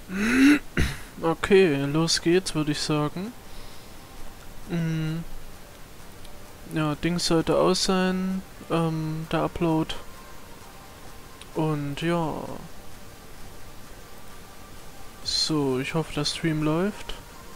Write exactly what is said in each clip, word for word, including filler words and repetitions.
Okay, los geht's, würde ich sagen. Mm, ja, Dings sollte aus sein, ähm, der Upload. Und ja. So, ich hoffe, der Stream läuft.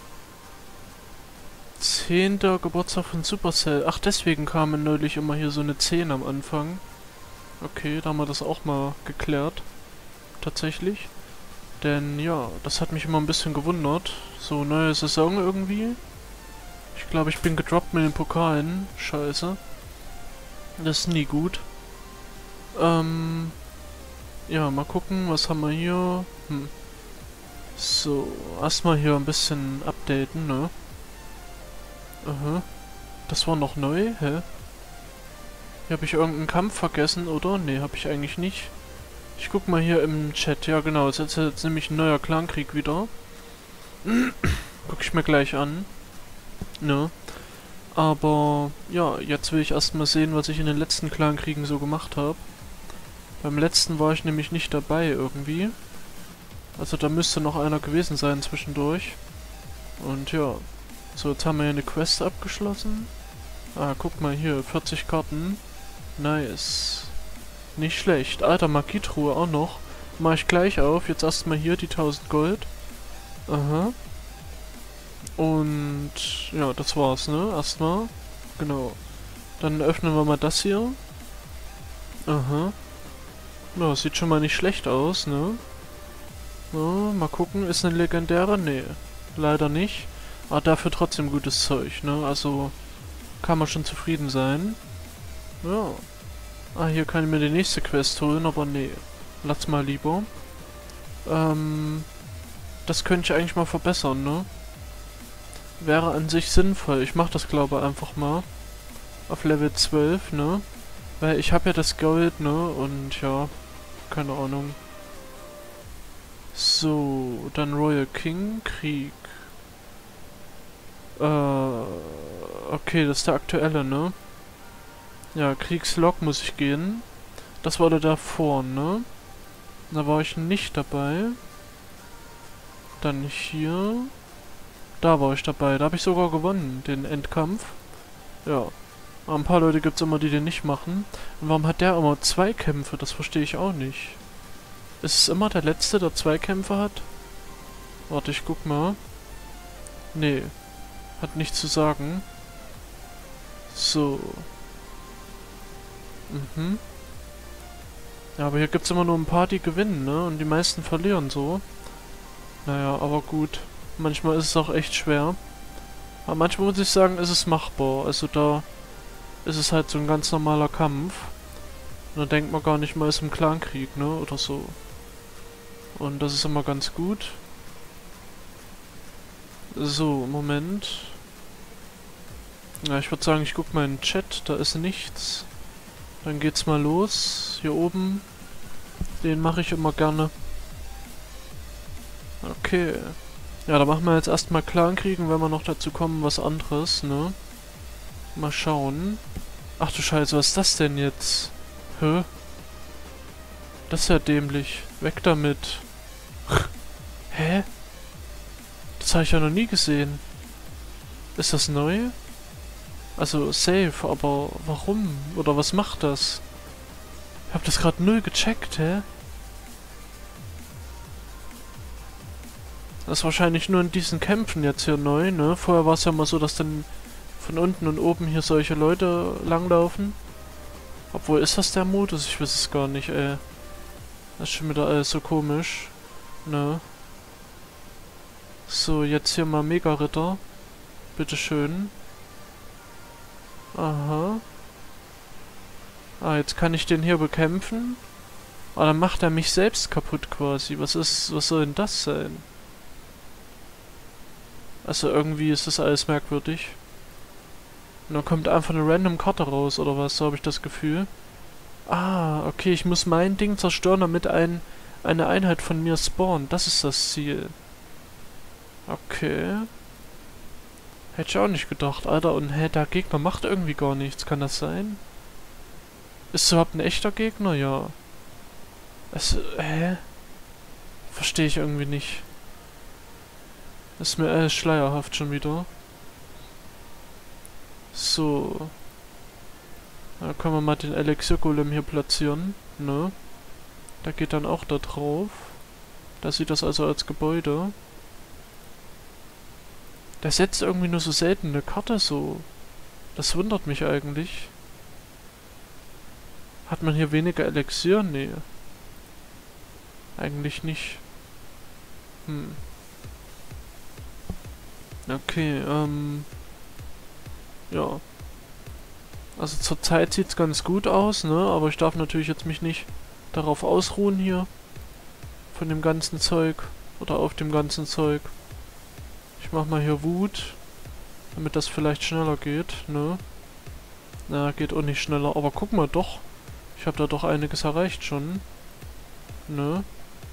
Zehnter Geburtstag von Supercell. Ach, deswegen kamen neulich immer hier so eine zehn am Anfang. Okay, da haben wir das auch mal geklärt. Tatsächlich. Denn ja, das hat mich immer ein bisschen gewundert. So, neue Saison irgendwie. Ich glaube, ich bin gedroppt mit den Pokalen. Scheiße. Das ist nie gut. Ähm, ja, mal gucken, was haben wir hier? Hm. So, erstmal hier ein bisschen updaten, ne? Aha. Das war noch neu, hä? Hier habe ich irgendeinen Kampf vergessen, oder? Ne, habe ich eigentlich nicht. Ich guck mal hier im Chat. Ja, genau, es ist jetzt nämlich ein neuer Clankrieg wieder. Guck ich mir gleich an. Ne? Aber, ja, jetzt will ich erstmal sehen, was ich in den letzten Clankriegen so gemacht habe. Beim letzten war ich nämlich nicht dabei irgendwie. Also da müsste noch einer gewesen sein zwischendurch. Und ja. So, jetzt haben wir hier eine Quest abgeschlossen. Ah, guck mal hier, vierzig Karten. Nice. Nicht schlecht. Alter, Magietruhe auch noch. Mach ich gleich auf. Jetzt erstmal hier die tausend Gold. Aha. Und ja, das war's, ne? Erstmal. Genau. Dann öffnen wir mal das hier. Aha. Ja, sieht schon mal nicht schlecht aus, ne? So, mal gucken. Ist eine legendäre? Nee. Leider nicht. Aber dafür trotzdem gutes Zeug, ne? Also kann man schon zufrieden sein. Ja. Ah, hier kann ich mir die nächste Quest holen, aber nee. Lass mal lieber. Ähm, das könnte ich eigentlich mal verbessern, ne? Wäre an sich sinnvoll. Ich mach das, glaube ich, einfach mal. Auf Level zwölf, ne? Weil ich habe ja das Gold, ne? Und ja, keine Ahnung. So, dann Royal King, Krieg. Äh, okay, das ist der aktuelle, ne? Ja, Kriegslog muss ich gehen. Das war der davor, ne? Da war ich nicht dabei. Dann hier. Da war ich dabei. Da habe ich sogar gewonnen, den Endkampf. Ja. Aber ein paar Leute gibt es immer, die den nicht machen. Und warum hat der immer zwei Kämpfe? Das verstehe ich auch nicht. Ist es immer der Letzte, der zwei Kämpfe hat? Warte, ich guck mal. Nee. Hat nichts zu sagen. So. Mhm. Ja, aber hier gibt es immer nur ein paar, die gewinnen, ne? Und die meisten verlieren so. Naja, aber gut. Manchmal ist es auch echt schwer. Aber manchmal muss ich sagen, ist es machbar. Also da ist es halt so ein ganz normaler Kampf. Und da denkt man gar nicht mal, es ist ein Clankrieg, ne? Oder so. Und das ist immer ganz gut. So, Moment. Ja, ich würde sagen, ich guck mal in den Chat. Da ist nichts. Dann geht's mal los. Hier oben. Den mache ich immer gerne. Okay. Ja, da machen wir jetzt erstmal Clankriegen, wenn wir noch dazu kommen, was anderes, ne? Mal schauen. Ach du Scheiße, was ist das denn jetzt? Hä? Das ist ja dämlich. Weg damit. Hä? Das habe ich ja noch nie gesehen. Ist das neu? Also safe, aber warum? Oder was macht das? Ich hab das gerade null gecheckt, hä? Das ist wahrscheinlich nur in diesen Kämpfen jetzt hier neu, ne? Vorher war es ja mal so, dass dann von unten und oben hier solche Leute langlaufen. Obwohl, ist das der Modus? Ich weiß es gar nicht, ey. Das ist schon wieder alles so komisch. Ne? So, jetzt hier mal Mega-Ritter. Bitteschön. Aha. Ah, jetzt kann ich den hier bekämpfen. Ah, dann macht er mich selbst kaputt quasi. Was ist, was soll denn das sein? Also irgendwie ist das alles merkwürdig. Und dann kommt einfach eine random Karte raus, oder was? So habe ich das Gefühl. Ah, okay, ich muss mein Ding zerstören, damit ein, eine Einheit von mir spawnt. Das ist das Ziel. Okay. Hätte ich auch nicht gedacht, Alter. Und hä, der Gegner macht irgendwie gar nichts. Kann das sein? Ist es überhaupt ein echter Gegner? Ja. Es, hä? Verstehe ich irgendwie nicht. Ist mir äh, schleierhaft schon wieder. So. Da können wir mal den Elixier-Golem hier platzieren. Ne? Da geht dann auch da drauf. Da sieht das also als Gebäude. Der setzt irgendwie nur so selten eine Karte so. Das wundert mich eigentlich. Hat man hier weniger Elixier? Nee. Eigentlich nicht. Hm. Okay, ähm... ja. Also zurzeit sieht's ganz gut aus, ne? Aber ich darf natürlich jetzt mich nicht darauf ausruhen hier. Von dem ganzen Zeug. Oder auf dem ganzen Zeug. Ich mach mal hier Wut. Damit das vielleicht schneller geht, ne? Na, geht auch nicht schneller. Aber guck mal, doch. Ich habe da doch einiges erreicht schon. Ne?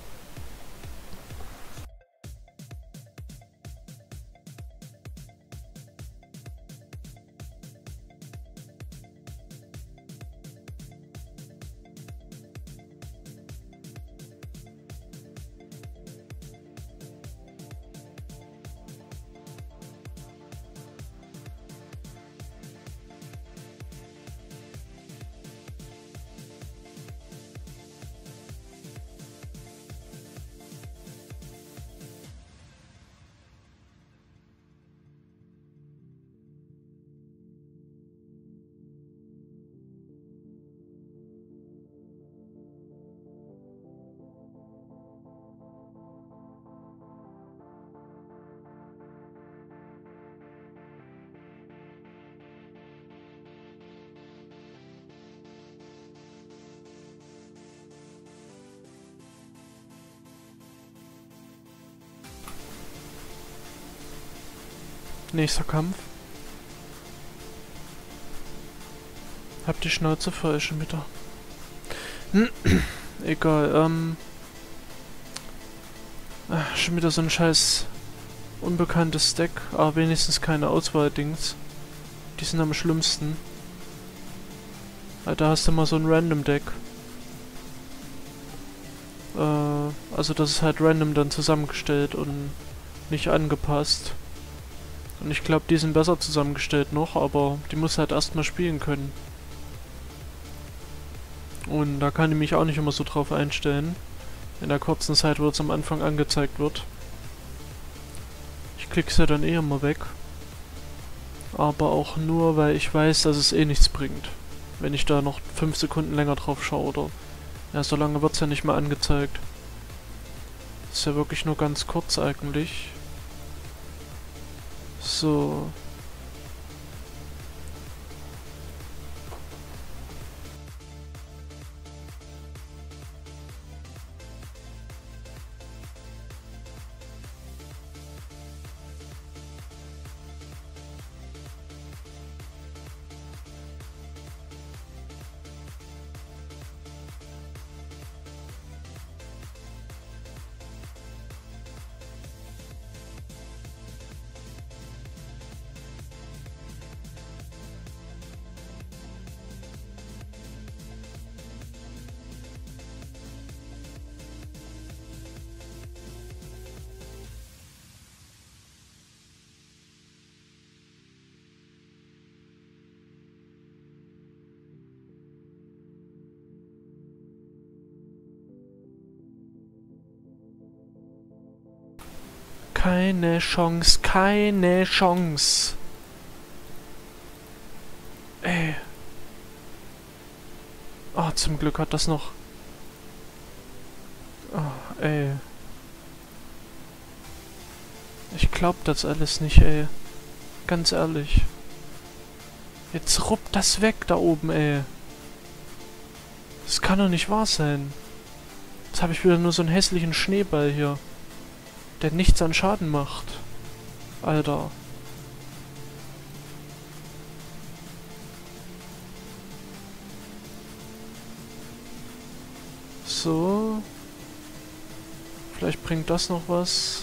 Nächster Kampf. Hab die Schnauze voll schon wieder. Egal, ähm... Ach, schon wieder so ein scheiß unbekanntes Deck, aber wenigstens keine Auswahl-Dings. Die sind am schlimmsten. Weil da hast du mal so ein Random-Deck. Äh, also das ist halt random dann zusammengestellt und nicht angepasst. Und ich glaube, die sind besser zusammengestellt noch, aber die muss halt erstmal spielen können. Und da kann ich mich auch nicht immer so drauf einstellen. In der kurzen Zeit, wo es am Anfang angezeigt wird. Ich klick's ja dann eh immer weg. Aber auch nur, weil ich weiß, dass es eh nichts bringt. Wenn ich da noch fünf Sekunden länger drauf schaue, oder... Ja, so lange wird's ja nicht mehr angezeigt. Ist ja wirklich nur ganz kurz eigentlich. So. Keine Chance, keine Chance. Ey. Oh, zum Glück hat das noch... Oh, ey. Ich glaub das alles nicht, ey. Ganz ehrlich. Jetzt ruppt das weg da oben, ey. Das kann doch nicht wahr sein. Jetzt habe ich wieder nur so einen hässlichen Schneeball hier. Der nichts an Schaden macht. Alter. So. Vielleicht bringt das noch was.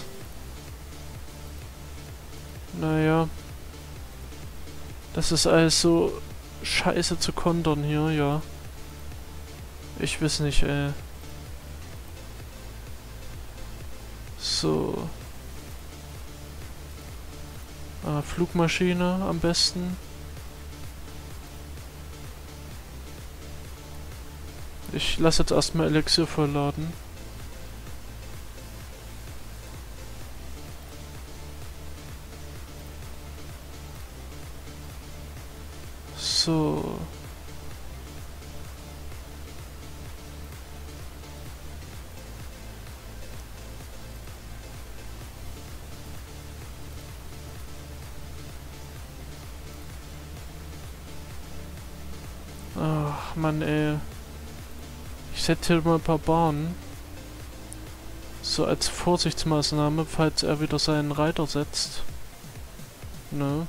Naja. Das ist alles so scheiße zu kontern hier, ja. Ich weiß nicht, ey. So. Äh, Flugmaschine am besten. Ich lasse jetzt erstmal Elixier vollladen. So. Ach, Mann, ey. Ich setze hier mal ein paar Bahnen. So als Vorsichtsmaßnahme, falls er wieder seinen Reiter setzt. Ne?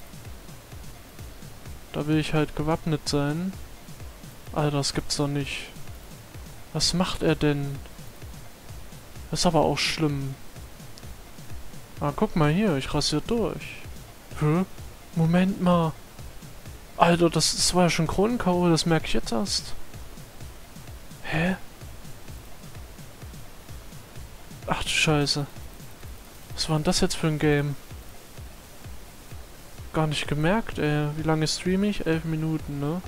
Da will ich halt gewappnet sein. Alter, das gibt's doch nicht. Was macht er denn? Das ist aber auch schlimm. Ah, guck mal hier, ich rasiere durch. Hä? Moment mal. Alter, das, das war ja schon Kronenkau, das merke ich jetzt erst. Hä? Ach du Scheiße. Was war denn das jetzt für ein Game? Gar nicht gemerkt, ey. Wie lange streame ich? Elf Minuten, ne?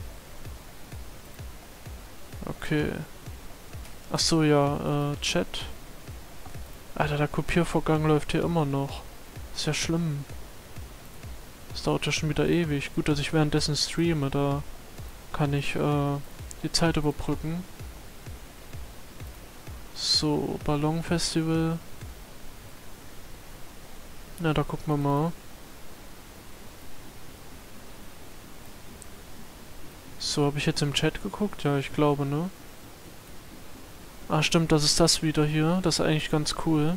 Okay. Ach so, ja, äh, Chat. Alter, der Kopiervorgang läuft hier immer noch. Ist ja schlimm. Das dauert ja schon wieder ewig. Gut, dass ich währenddessen streame, da kann ich äh, die Zeit überbrücken. So, Ballonfestival. Na, da gucken wir mal. So, habe ich jetzt im Chat geguckt? Ja, ich glaube, ne? Ah, stimmt, das ist das wieder hier. Das ist eigentlich ganz cool.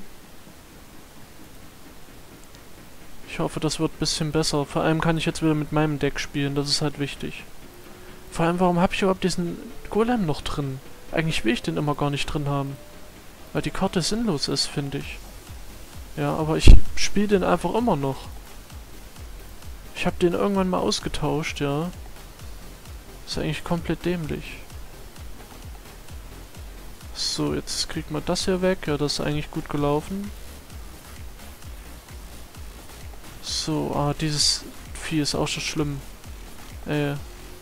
Ich hoffe, das wird ein bisschen besser. Vor allem kann ich jetzt wieder mit meinem Deck spielen. Das ist halt wichtig. Vor allem, warum habe ich überhaupt diesen Golem noch drin? Eigentlich will ich den immer gar nicht drin haben. Weil die Karte sinnlos ist, finde ich. Ja, aber ich spiele den einfach immer noch. Ich habe den irgendwann mal ausgetauscht, ja. Ist eigentlich komplett dämlich. So, jetzt kriegt man das hier weg. Ja, das ist eigentlich gut gelaufen. So, ah, dieses Vieh ist auch schon schlimm. Ey.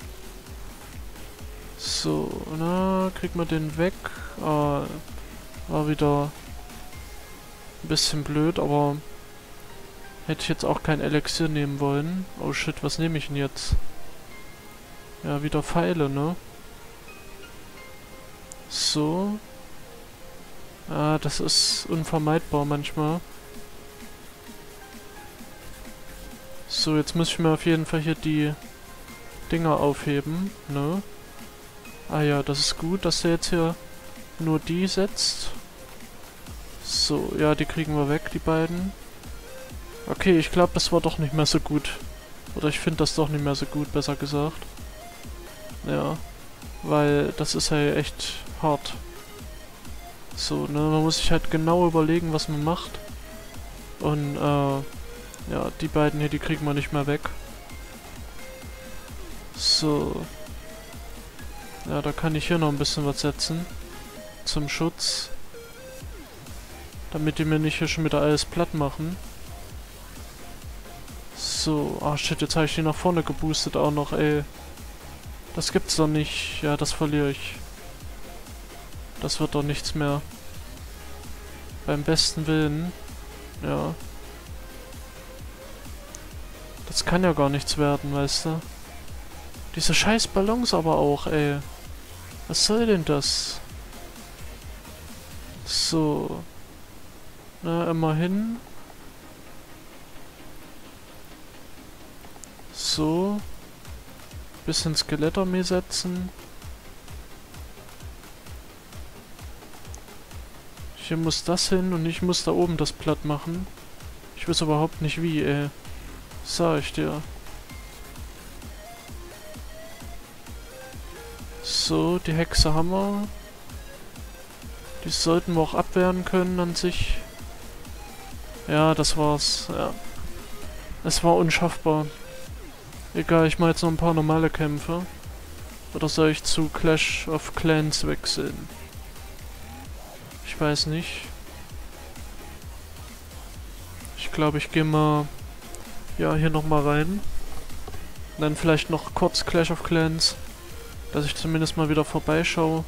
So, na, kriegt man den weg. Ah, war wieder ein bisschen blöd, aber hätte ich jetzt auch kein Elixier nehmen wollen. Oh shit, was nehme ich denn jetzt? Ja, wieder Pfeile, ne? So. Ah, das ist unvermeidbar manchmal. So, jetzt muss ich mir auf jeden Fall hier die Dinger aufheben, ne? Ah ja, das ist gut, dass der jetzt hier nur die setzt. So, ja, die kriegen wir weg, die beiden. Okay, ich glaube, das war doch nicht mehr so gut. Oder ich finde das doch nicht mehr so gut, besser gesagt. Ja, weil das ist ja echt hart. So, ne, man muss sich halt genau überlegen, was man macht. Und, äh, ja, die beiden hier, die kriegen wir nicht mehr weg. So. Ja, da kann ich hier noch ein bisschen was setzen. Zum Schutz. Damit die mir nicht hier schon wieder alles platt machen. So. Ah, shit, jetzt habe ich die nach vorne geboostet auch noch, ey. Das gibt's doch nicht. Ja, das verliere ich. Das wird doch nichts mehr. Beim besten Willen. Ja. Das kann ja gar nichts werden, weißt du? Diese scheiß Ballons aber auch, ey. Was soll denn das? So. Na, immerhin. So. Bisschen Skelettarmee setzen. Hier muss das hin und ich muss da oben das platt machen. Ich weiß überhaupt nicht wie, ey. Sag ich dir. So, die Hexe haben wir. Die sollten wir auch abwehren können an sich. Ja, das war's. Ja. Es war unschaffbar. Egal, ich mache jetzt noch ein paar normale Kämpfe. Oder soll ich zu Clash of Clans wechseln? Ich weiß nicht. Ich glaube, ich gehe mal ja, hier nochmal rein. Und dann vielleicht noch kurz Clash of Clans, dass ich zumindest mal wieder vorbeischaue.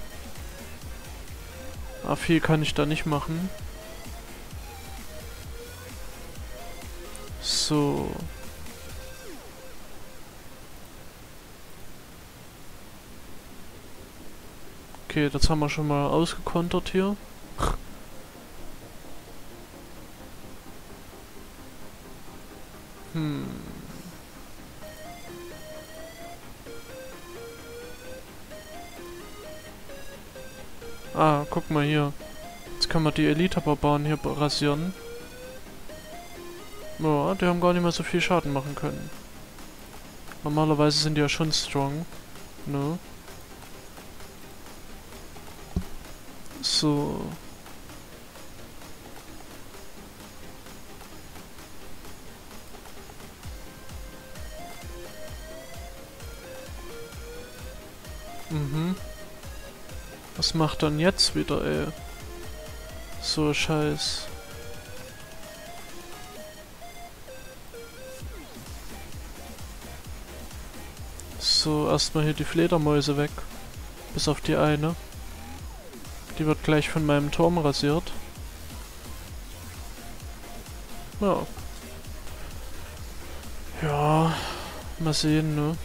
Aber viel kann ich da nicht machen. So. Okay, das haben wir schon mal ausgekontert hier. Hm. Ah, guck mal hier. Jetzt können wir die Elite-Barbaren hier rasieren. Ja, die haben gar nicht mehr so viel Schaden machen können. Normalerweise sind die ja schon strong. Ne? So. Mhm. Was macht dann jetzt wieder, ey? So Scheiß. So, erstmal hier die Fledermäuse weg. Bis auf die eine. Die wird gleich von meinem Turm rasiert. Ja. Ja, mal sehen, ne?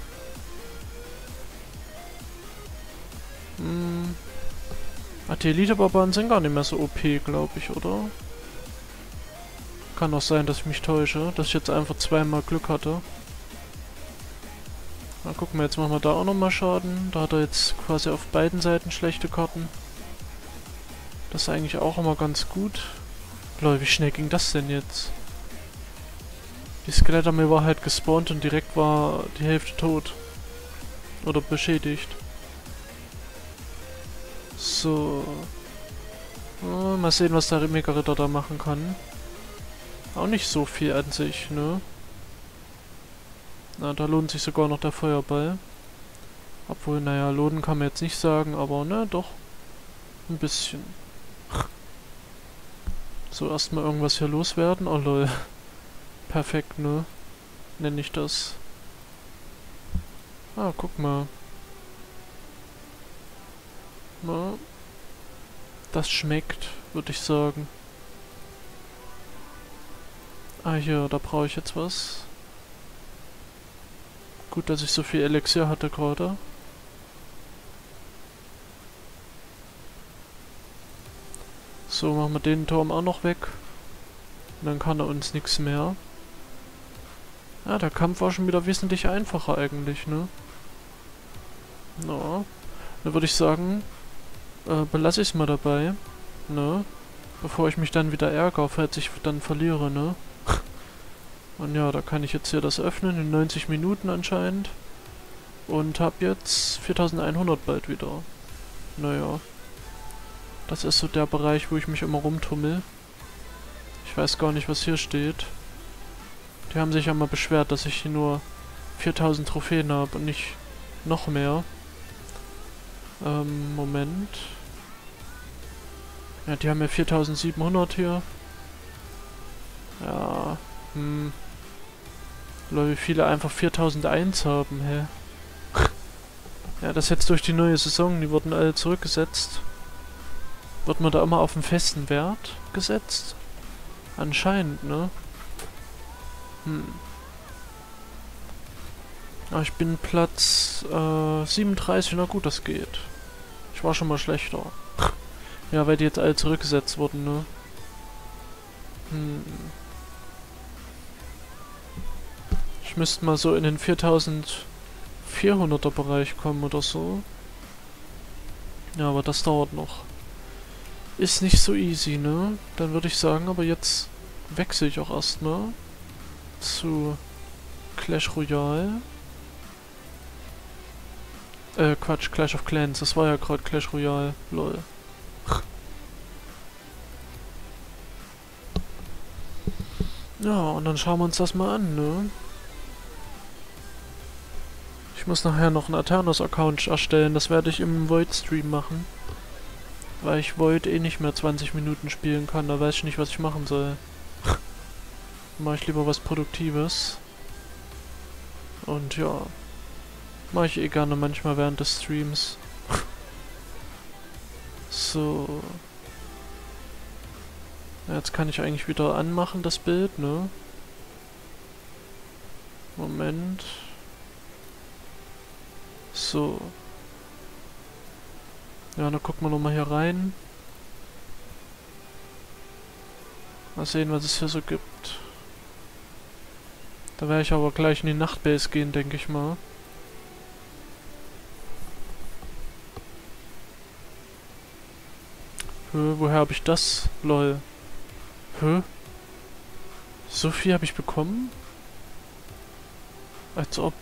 Hm. Ach, die Elite-Barbaren sind gar nicht mehr so O P, glaube ich, oder? Kann auch sein, dass ich mich täusche, dass ich jetzt einfach zweimal Glück hatte. Na, gucken wir, jetzt machen wir da auch nochmal Schaden. Da hat er jetzt quasi auf beiden Seiten schlechte Karten. Das ist eigentlich auch immer ganz gut. Leute, wie schnell ging das denn jetzt? Die Skelettarmee war halt gespawnt und direkt war die Hälfte tot. Oder beschädigt. So. Oh, mal sehen, was der Mega-Ritter da machen kann. Auch nicht so viel an sich, ne? Na, da lohnt sich sogar noch der Feuerball. Obwohl, naja, lohnen kann man jetzt nicht sagen, aber ne, doch. Ein bisschen. So, erstmal irgendwas hier loswerden. Oh lol. Perfekt, ne? Nenne ich das. Ah, guck mal. Na, das schmeckt, würde ich sagen. Ah, hier, da brauche ich jetzt was. Gut, dass ich so viel Elixier hatte gerade. So, machen wir den Turm auch noch weg. Und dann kann er uns nichts mehr. Ja, der Kampf war schon wieder wesentlich einfacher eigentlich, ne? Na, dann würde ich sagen, äh, belasse ich es mal dabei, ne? Bevor ich mich dann wieder ärgere, falls ich dann verliere, ne? Und ja, da kann ich jetzt hier das öffnen in neunzig Minuten anscheinend. Und hab jetzt viertausendeinhundert bald wieder. Naja. Das ist so der Bereich, wo ich mich immer rumtummel. Ich weiß gar nicht, was hier steht. Die haben sich ja mal beschwert, dass ich hier nur viertausend Trophäen habe und nicht noch mehr. Ähm, Moment. Ja, die haben ja viertausendsiebenhundert hier. Ja, hm. Leute, wie viele einfach viertausendeins haben, hä? Ja, das jetzt durch die neue Saison, die wurden alle zurückgesetzt. Wird man da immer auf einen festen Wert gesetzt? Anscheinend, ne? Hm. Ah, ich bin Platz äh, siebenunddreißig, na gut, das geht. Ich war schon mal schlechter. Ja, weil die jetzt alle zurückgesetzt wurden, ne? Hm. Ich müsste mal so in den viertausendvierhunderter Bereich kommen oder so. Ja, aber das dauert noch. Ist nicht so easy, ne? Dann würde ich sagen, aber jetzt wechsle ich auch erstmal zu Clash Royale. Äh, Quatsch, Clash of Clans. Das war ja gerade Clash Royale. Lol. Ja, und dann schauen wir uns das mal an, ne? Ich muss nachher noch einen Aternos-Account erstellen. Das werde ich im Void-Stream machen. Weil ich Void eh nicht mehr zwanzig Minuten spielen kann. Da weiß ich nicht, was ich machen soll. Mache ich lieber was Produktives. Und ja, mache ich eh gerne manchmal während des Streams. So. Jetzt kann ich eigentlich wieder anmachen, das Bild, ne? Moment. So. Ja, dann gucken wir nochmal hier rein. Mal sehen, was es hier so gibt. Da werde ich aber gleich in die Nachtbase gehen, denke ich mal. Hö, woher habe ich das? Lol. Hö? So viel habe ich bekommen? Als ob.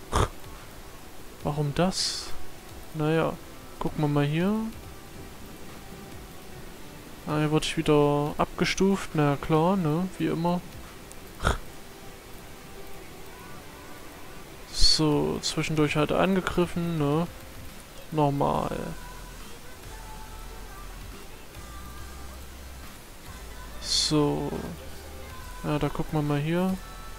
Warum das? Naja, gucken wir mal hier. Ah, hier wurde ich wieder abgestuft. Na ja, klar, ne? Wie immer. So, zwischendurch halt angegriffen, ne? Normal. So. Ja, da gucken wir mal hier.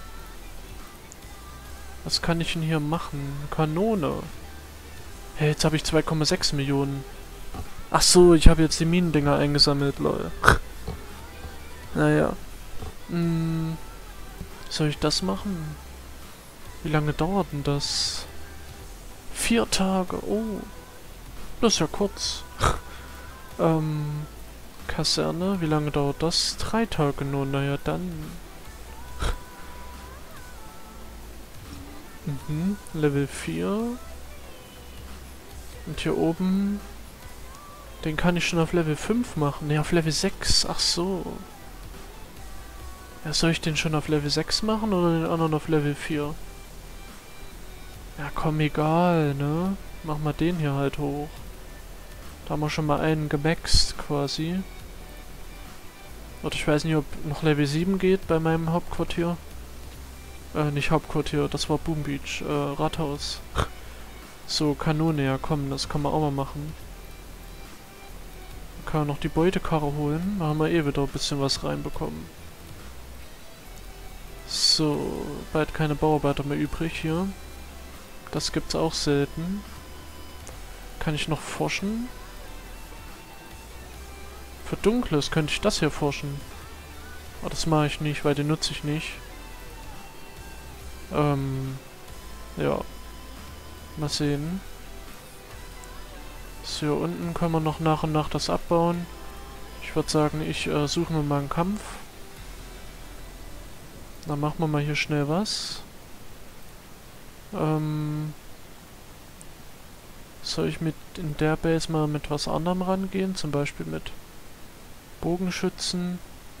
Was kann ich denn hier machen? Kanone. Hey, jetzt habe ich zwei Komma sechs Millionen. Ach so, ich habe jetzt die Minendinger eingesammelt, lol. Naja. Hm. Soll ich das machen? Wie lange dauert denn das? Vier Tage. Oh. Das ist ja kurz. ähm. Kaserne. Wie lange dauert das? Drei Tage nur. Naja, dann. mhm. Level vier. Und hier oben. Den kann ich schon auf Level fünf machen. Ne, auf Level sechs. Ach so. Ja, soll ich den schon auf Level sechs machen oder den anderen auf Level vier? Ja, komm, egal, ne? Mach mal den hier halt hoch. Da haben wir schon mal einen gemaxt, quasi. Oder ich weiß nicht, ob noch Level sieben geht bei meinem Hauptquartier. Äh, nicht Hauptquartier, das war Boom Beach. Äh, Rathaus. So, Kanone, ja komm, das kann man auch mal machen. Dann kann man noch die Beutekarre holen. Da haben wir eh wieder ein bisschen was reinbekommen. So, bald keine Bauarbeiter mehr übrig hier. Das gibt's auch selten. Kann ich noch forschen? Für Dunkles könnte ich das hier forschen. Aber das mache ich nicht, weil den nutze ich nicht. Ähm, ja. Mal sehen. So, hier unten können wir noch nach und nach das abbauen. Ich würde sagen, ich äh, suche mir mal einen Kampf. Dann machen wir mal hier schnell was. Ähm... Soll ich mit in der Base mal mit was anderem rangehen? Zum Beispiel mit Bogenschützen?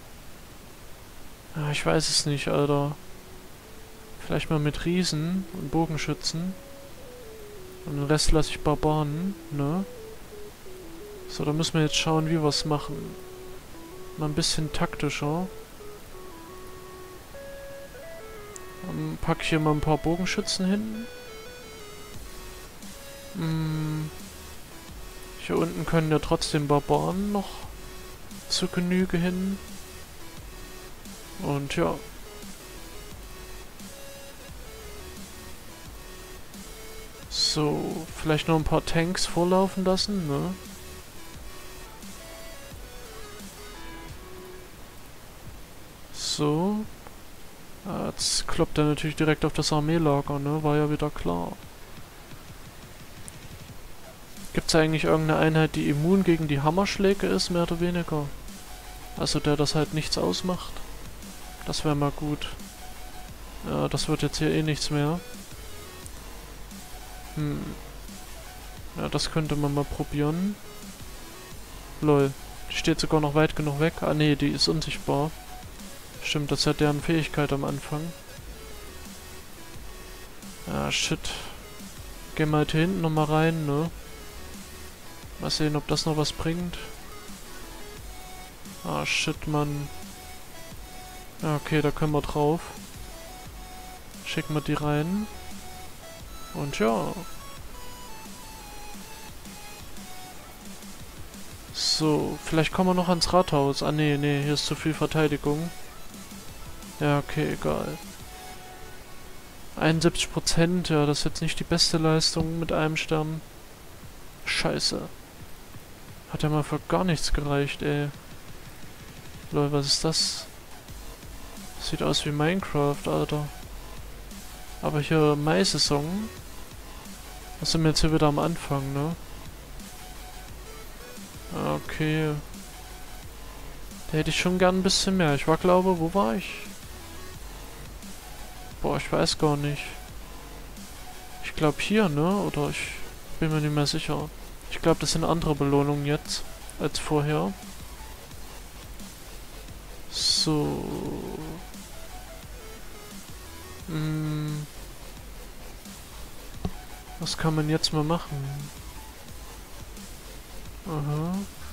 Ah, ich weiß es nicht, Alter. Vielleicht mal mit Riesen und Bogenschützen. Und den Rest lasse ich Barbaren, ne? So, da müssen wir jetzt schauen, wie wir es machen. Mal ein bisschen taktischer. Dann packe ich hier mal ein paar Bogenschützen hin. Hm. Hier unten können ja trotzdem Barbaren noch zu Genüge hin. Und ja. So, vielleicht noch ein paar Tanks vorlaufen lassen, ne? So. Ah, jetzt kloppt er natürlich direkt auf das Armeelager, ne? War ja wieder klar. Gibt's eigentlich irgendeine Einheit, die immun gegen die Hammerschläge ist, mehr oder weniger? Also der das halt nichts ausmacht? Das wäre mal gut. Ja, das wird jetzt hier eh nichts mehr. Hm. Ja, das könnte man mal probieren. Lol. Die steht sogar noch weit genug weg. Ah nee, die ist unsichtbar. Stimmt, das ist ja deren Fähigkeit am Anfang. Ah, shit. Gehen wir halt hier hinten nochmal rein, ne? Mal sehen, ob das noch was bringt. Ah, shit, Mann. Ja, okay, da können wir drauf. Schicken wir die rein. Und ja. So, vielleicht kommen wir noch ans Rathaus. Ah, nee, nee, hier ist zu viel Verteidigung. Ja, okay, egal. einundsiebzig Prozent, ja, das ist jetzt nicht die beste Leistung mit einem Stern. Scheiße. Hat ja mal für gar nichts gereicht, ey. Lol, was ist das? Sieht aus wie Minecraft, Alter. Aber hier Mai-Saison. Was sind wir jetzt hier wieder am Anfang, ne? Okay. Da hätte ich schon gern ein bisschen mehr. Ich war, glaube, wo war ich? Boah, ich weiß gar nicht. Ich glaube hier, ne? Oder ich bin mir nicht mehr sicher. Ich glaube, das sind andere Belohnungen jetzt als vorher. So. Hm. Was kann man jetzt mal machen? Aha.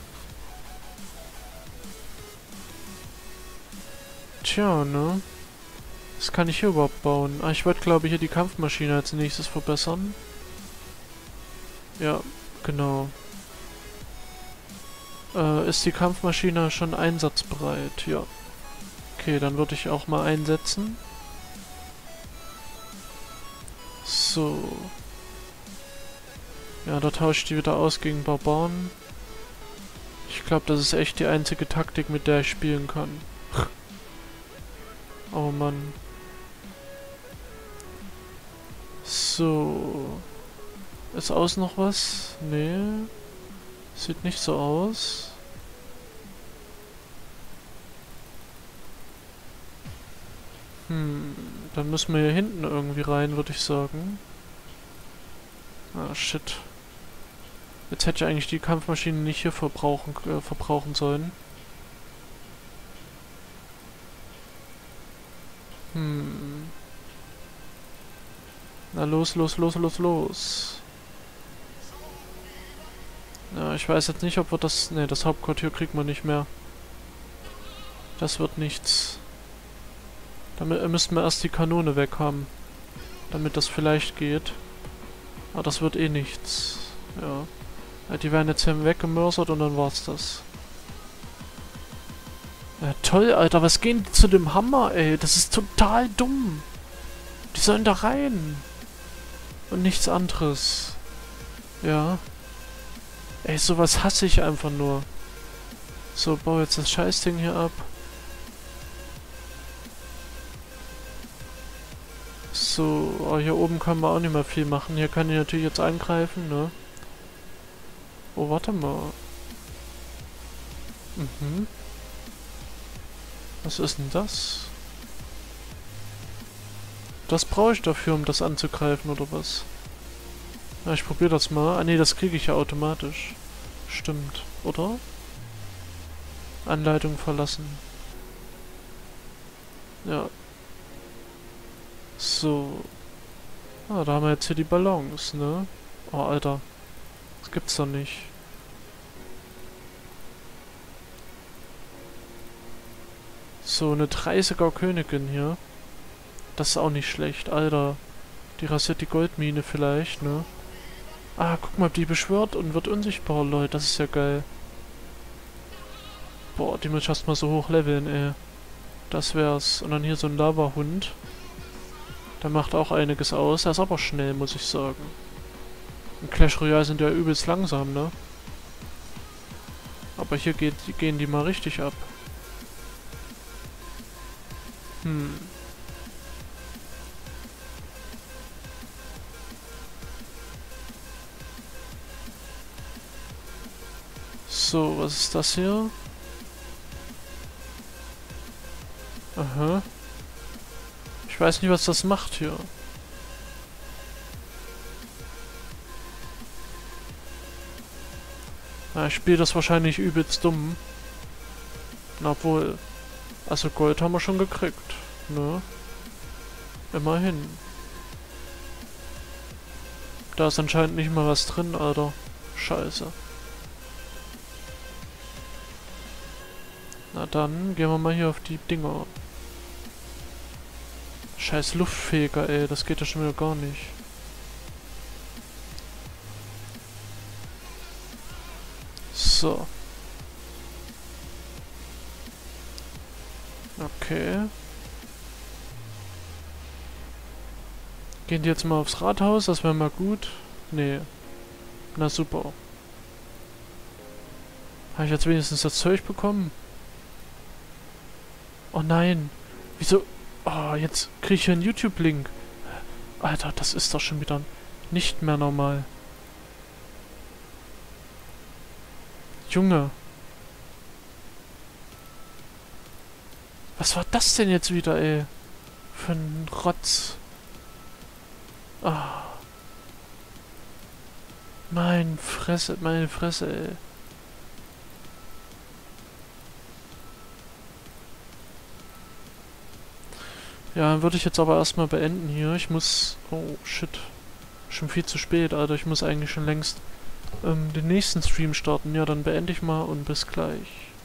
Tja, ne? Was kann ich hier überhaupt bauen? Ah, ich wollte, glaube ich, hier die Kampfmaschine als nächstes verbessern. Ja, genau. Äh, ist die Kampfmaschine schon einsatzbereit? Ja. Okay, dann würde ich auch mal einsetzen. So. Ja, da tausche ich die wieder aus gegen Barbaren. Ich glaube, das ist echt die einzige Taktik, mit der ich spielen kann. Oh Mann. So. Ist außen noch was? Nee. Sieht nicht so aus. Hm. Dann müssen wir hier hinten irgendwie rein, würde ich sagen. Ah, shit. Jetzt hätte ich eigentlich die Kampfmaschine nicht hier verbrauchen, äh, verbrauchen sollen. Hm. Na los, los, los, los, los. Ja, ich weiß jetzt nicht, ob wir das... Ne, das Hauptquartier kriegt man nicht mehr. Das wird nichts. Damit äh, müssten wir erst die Kanone weg haben. Damit das vielleicht geht. Aber das wird eh nichts. Ja. Ja, die werden jetzt hier weggemörsert und dann war's das. Ja, toll, Alter. Was gehen die zu dem Hammer, ey? Das ist total dumm. Die sollen da rein. Und nichts anderes. Ja. Ey, sowas hasse ich einfach nur. So, baue jetzt das Scheißding hier ab. So, oh, hier oben können wir auch nicht mehr viel machen. Hier kann ich natürlich jetzt angreifen, ne? Oh, warte mal. Mhm. Was ist denn das? Das brauche ich dafür, um das anzugreifen, oder was? Ja, ich probiere das mal. Ah, ne, das kriege ich ja automatisch. Stimmt, oder? Anleitung verlassen. Ja. So. Ah, da haben wir jetzt hier die Ballons, ne? Oh, Alter. Das gibt's doch nicht. So, eine dreißiger Königin hier. Das ist auch nicht schlecht, Alter. Die rasiert die Goldmine vielleicht, ne? Ah, guck mal, die beschwört und wird unsichtbar, Leute. Das ist ja geil. Boah, die muss ich erst mal so hoch leveln, ey. Das wär's. Und dann hier so ein Lava-Hund. Der macht auch einiges aus. Der ist aber schnell, muss ich sagen. In Clash Royale sind ja übelst langsam, ne? Aber hier geht, gehen die mal richtig ab. Hm. So, was ist das hier? Aha. Ich weiß nicht, was das macht hier. Ja, ich spiele das wahrscheinlich übelst dumm. Na, obwohl. Also Gold haben wir schon gekriegt, ne? Immerhin. Da ist anscheinend nicht mal was drin, Alter. Scheiße. Na dann, gehen wir mal hier auf die Dinger. Scheiß Luftfeger, ey. Das geht ja schon wieder gar nicht. So. Okay. Gehen die jetzt mal aufs Rathaus? Das wäre mal gut. Nee. Na super. Habe ich jetzt wenigstens das Zeug bekommen? Oh nein. Wieso? Oh, jetzt kriege ich hier einen YouTube-Link. Alter, das ist doch schon wieder nicht mehr normal. Junge. Was war das denn jetzt wieder, ey? Für ein Rotz. Ah. Mein Fresse, meine Fresse, ey. Ja, dann würde ich jetzt aber erstmal beenden hier. Ich muss... Oh, shit. Schon viel zu spät, Alter. Ich muss eigentlich schon längst ähm, den nächsten Stream starten. Ja, dann beende ich mal und bis gleich.